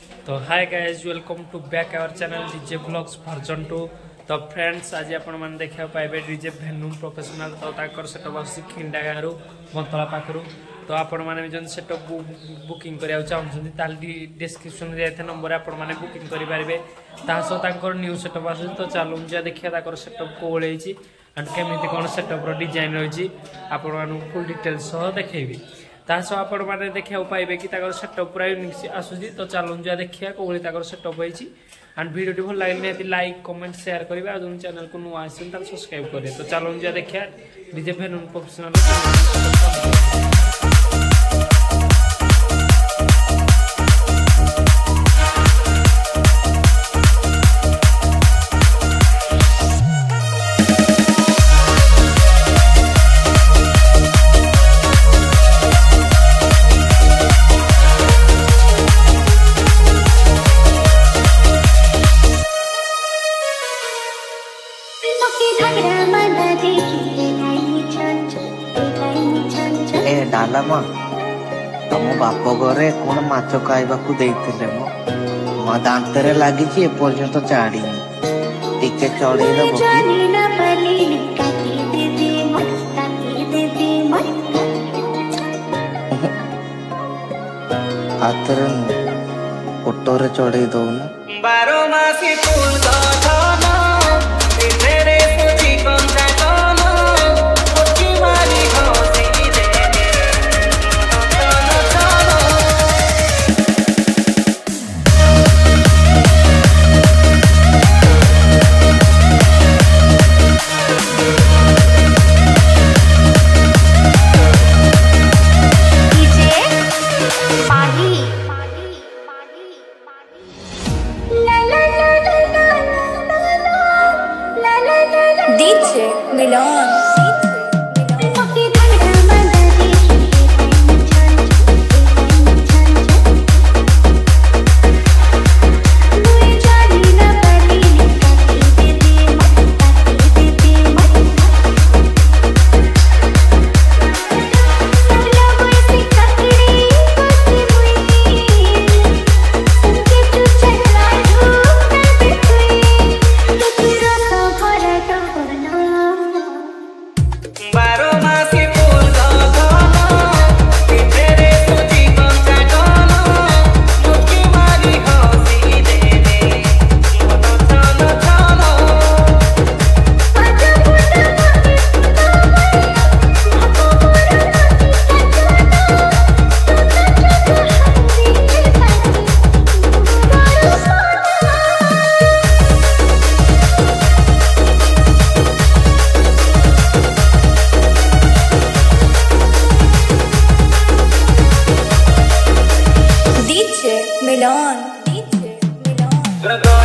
तो hi guys, welcome to back our channel DJ blogs version 2। तो friends, आज आपण मैंने देखा पाइबे डीजे भेन्यू प्रोफेशनल। तो ताकर सेटअप आसी खिंडा गारू बंतला पाखरु। तो आपण माने जन सेटअप बुकिंग करिया चाहउछन ताली डिस्क्रिप्शन रे एथे नंबर आपण माने बुकिंग करि पारिबे। तासो ताकर न्यू सेटअप आसी। तो चालू जा देखिया ताकर सेटअप को ओळेची एंड केमिति कोन सेटअप रो डिजाइन रहिची आपण मानु फुल डिटेल्स सह देखैबी। तासो आपण माने देखिया पाइबे कि ताकर सेटअप पूरा यूनिक आसुची। तो चालू जा देखिया कोली ताकर सेटअप होईची एंड वीडियो भल लागले ने लाइक कमेंट शेयर करिबा और जोन चैनल को नुआ आछन तार सब्सक्राइब करे। तो चालू जा देखिया डीजे भेन्यू प्रोफेशनल। डालामा तुम बाप घरे कौन माछ खाइबा मो दांत लगी एपर्यंत चाड़ी टिके चढ़े हाथ ओटोरे चढ़े दौन 12 मासी फूल DJ Milan। DJ Milan।